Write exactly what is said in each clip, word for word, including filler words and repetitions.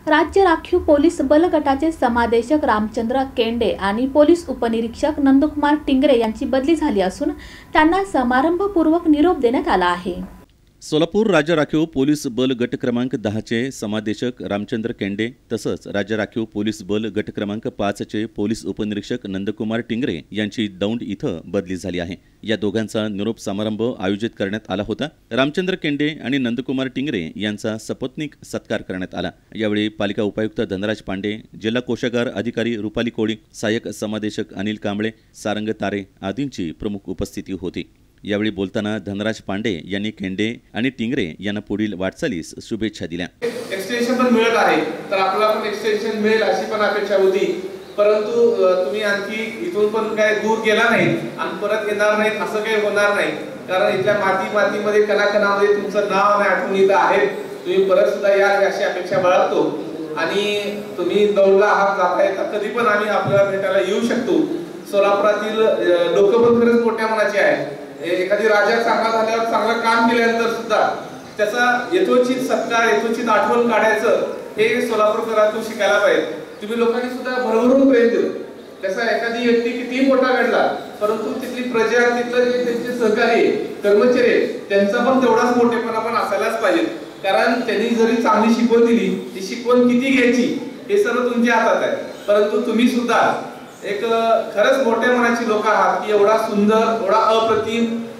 राज्य राखीव पोलीस बल गटाचे समादेशक रामचंद्र केंडे आणि पोलीस उपनिरीक्षक नंदकुमार टिंगरे यांची बदली झाली असून त्यांना समारंभपूर्वक निरोप देण्यात आला आहे। सोलापूर राज्य राखीव पोलीस बल गट क्रमांक दहा चे समादेशक रामचंद्र केंडे तसंच राज्य राखीव पोलीस बल गट क्रमांक पाच चे पोलीस उपनिरीक्षक नंदकुमार टिंगरे यांची दौंड इथं बदली झाली आहे। या दोघांचा निरोप समारंभ आयोजित करण्यात आला होता। रामचंद्र केंडे आणि नंदकुमार टिंगरे यांचा सपत्नीक सत्कार करण्यात आला। यावेळी पालिका उपायुक्त धनराज पांडे, जिल्हा कोषागार अधिकारी रुपाली कोळी, सहाय्यक समादेशक अनिल कांबळे, सारंग तारे आदींची प्रमुख उपस्थिती होती। यावेळी बोलताना धनराज पांडे यांनी केंडे आणि टिंगरे यांना पुढील वाटचालीस शुभेच्छा दिल्या। एक्सटेन्शन पण मिळत आहे तर आपल्याला पण एक्सटेन्शन मिळेल अशी पण अपेक्षा होती, परंतु तुम्ही आणखी इथून पण काय दूर गेला नाही आणि परत येणार नाही असं काही होणार नाही, कारण इथल्या माती मातीमध्ये कणाकणामध्ये तुमचं नाव आणि आठवण इथं आहे। तुम्ही परत सुद्धा या अशी अपेक्षा बाळगतो आणि तुम्ही दौडला आहात जाताय तर कधी पण आम्ही आपल्याला भेटायला येऊ शकतो। सोलापुरातील लोक पण खरंच मोठ्या मनाचे आहेत। एखादी राजा चांगला झाल्यावर चांगलं काम केल्यानंतर सुद्धा त्याचा यथोचित सत्कार यथोचित आठवण काढायचं हे सोलापूरकरांतून शिकायला पाहिजे। तुम्ही लोकांनी सुद्धा भरभरून प्रयत्न केले। त्याचा एखादी व्यक्ती किती मोठा घडला परंतु तिथली प्रजा तिथलं जे त्यांचे सहकारी कर्मचारी त्यांचा पण तेवढाच मोठेपणा पण असायलाच पाहिजे, कारण त्यांनी जरी चांगली शिकवण दिली ती शिकवण किती घ्यायची हे सर्व तुमच्या हातात आहे। परंतु तुम्ही सुद्धा एक खरंच मोठ्या मनाची लोक आहात की एवढा सुंदर एवढा अप्रतिम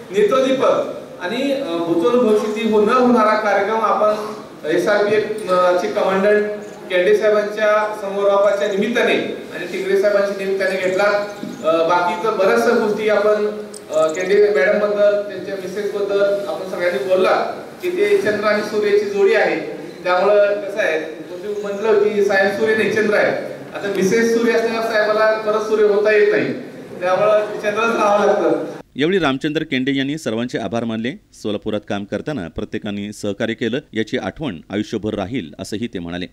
नेत्रदीपक आणि भूतोल भविष्यात न होणारा कार्यक्रम आपण एस आर पी एफ चे कमांडंट केंडे साहेबांच्या समारोपाच्या निमित्ताने आणि टिंगरे साहेबांच्या निमित्ताने घेतला। बाकी तर बऱ्याचशा गोष्टी आपण केंडे मॅडम बद्दल त्यांच्या मिसेस बद्दल आपण सगळ्यांनी बोलला की ते चंद्र आणि सूर्याची जोडी आहे, त्यामुळे कसं आहे तुम्ही म्हटलं की सायन्स सूर्य नाही चंद्र आहे। आता मिसेस सूर्य असल्यावर साहेबाला परत सूर्य होता येत नाही, त्यामुळे चंद्रच राहावं लागतं। यावेळी रामचंद्र केंडे यांनी सर्वांचे आभार मानले। सोलापुरात काम करताना प्रत्येकाने सहकार्य केलं याची आठवण आयुष्यभर राहील असंही ते म्हणाले।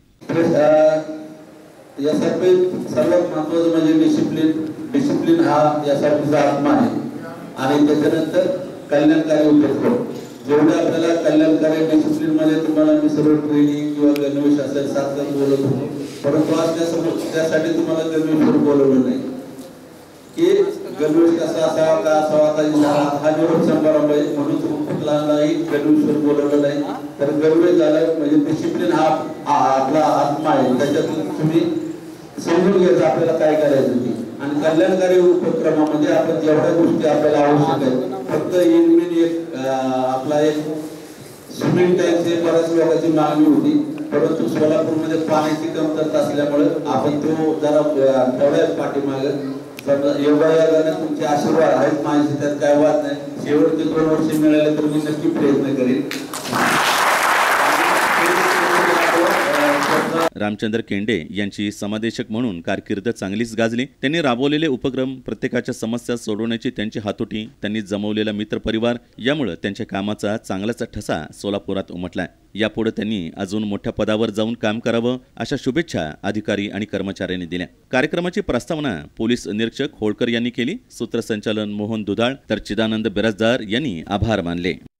यासाठी सर्वात महत्त्वाचं म्हणजे डिसिप्लिन डिसिप्लिन हा यासाठीचा आत्मा आहे आणि त्याच्यानंतर कल्याणकारी उपक्रम। जेवढे आपल्याला कल्याणकारी डिसिप्लिन मध्ये तुम्हाला मी सर्व ट्रेनिंग किंवा गणवेश असेल सारखं बोलत होतो, परंतु आज त्यासाठी तुम्हाला गणवेशवर बोलवलं नाही की गणवेश कसा असावा का असावा हा निरोप समारंभ आहे म्हणून तुम्ही कुठलाही गणवेशवर बोलवलं नाही। तर गणवेश झालं म्हणजे डिसिप्लिन हा आपला आत्मा आहे, त्याच्यातून तुम्ही समजून घ्यायचं आपल्याला काय करायचं ते। आणि कल्याणकारी उपक्रमामध्ये आपण जेवढ्या गोष्टी आपल्याला आवश्यक आहेत फक्त इनमिन एक आपला एक स्विमिंग टँकची बऱ्याच लोकांची मागणी होती, परंतु सोलापूरमध्ये पाण्याची कमतरता असल्यामुळे आपण तो जरा ठेवलाय पाठीमागे। एवढ्या तुमचे आशीर्वाद आहेत माझे, त्यात काय वाद नाही। शेवटचे दोन वर्ष मिळाले तर मी नक्की प्रयत्न करेन। रामचंद्र केंडे यांची समादेशक म्हणून कारकीर्द चांगलीच गाजली। त्यांनी राबवलेले उपक्रम, प्रत्येकाच्या समस्या सोडवण्याची त्यांची हातोटी, त्यांनी जमवलेला मित्रपरिवार यामुळे त्यांच्या कामाचा चांगलाच ठसा सोलापुरात उमटलाय। यापुढे त्यांनी अजून मोठ्या पदावर जाऊन काम करावं अशा शुभेच्छा अधिकारी आणि कर्मचाऱ्यांनी दिल्या। कार्यक्रमाची प्रस्तावना पोलीस निरीक्षक होळकर यांनी केली। सूत्रसंचालन मोहन दुधाळ तर चिदानंद बिराजदार यांनी आभार मानले।